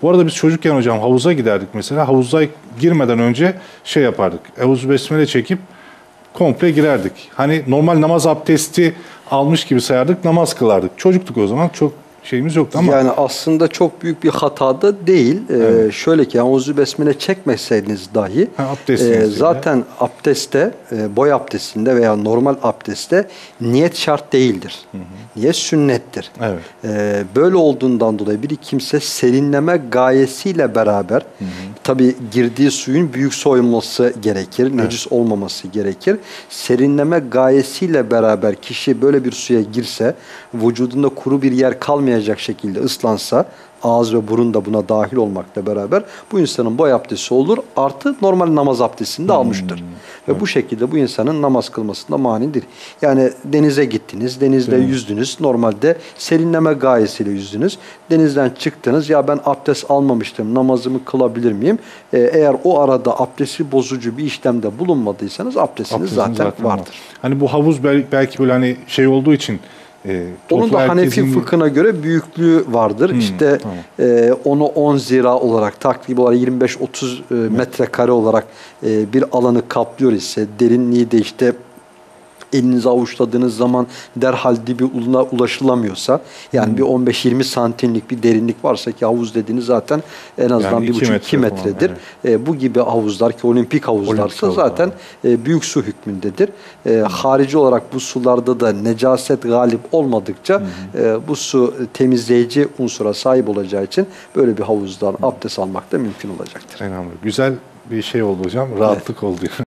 Bu arada biz çocukken hocam havuza giderdik mesela. Havuza girmeden önce şey yapardık. Euzu besmele çekip komple girerdik. Hani normal namaz abdesti almış gibi sayardık, namaz kılardık. Çocuktuk o zaman, çok şeyimiz yoktu ama. Yani aslında çok büyük bir hata da değil. Evet. Şöyle ki Euzu besmele çekmeseydiniz dahi zaten abdestte, boy abdestinde veya normal abdestte niyet şart değildir. Niyet sünnettir. Evet. Böyle olduğundan dolayı bir kimse serinleme gayesiyle beraber tabi girdiği suyun büyük soyulması gerekir. Necis olmaması gerekir. Serinleme gayesiyle beraber kişi böyle bir suya girse, vücudunda kuru bir yer kalmayacak şekilde ıslansa, ağız ve burun da buna dahil olmakla beraber bu insanın boy abdesti olur. Artı normal namaz abdestini de almıştır. Ve bu şekilde bu insanın namaz kılmasında manidir. Yani denize gittiniz, denizde yüzdünüz. Normalde serinleme gayesiyle yüzdünüz. Denizden çıktınız. Ya ben abdest almamıştım, namazımı kılabilir miyim? Eğer o arada abdesti bozucu bir işlemde bulunmadıysanız abdestiniz zaten vardır. Hani bu havuz belki böyle hani şey olduğu için onun da Hanefi fıkhına göre büyüklüğü vardır. İşte onu 10 zira olarak, takribi olarak 25-30 metrekare olarak bir alanı kaplıyor ise, derinliği de işte elinizi avuçladığınız zaman derhal dibi ulaşılamıyorsa, yani bir 15-20 santimlik bir derinlik varsa ki havuz dediğiniz zaten en azından yani 1,5-2 metredir. Evet. Bu gibi havuzlar ki olimpik havuzlarsa zaten büyük su hükmündedir. Harici olarak bu sularda da necaset galip olmadıkça bu su temizleyici unsura sahip olacağı için böyle bir havuzdan abdest almak da mümkün olacaktır. Güzel bir şey oldu hocam. Rahatlık oldu.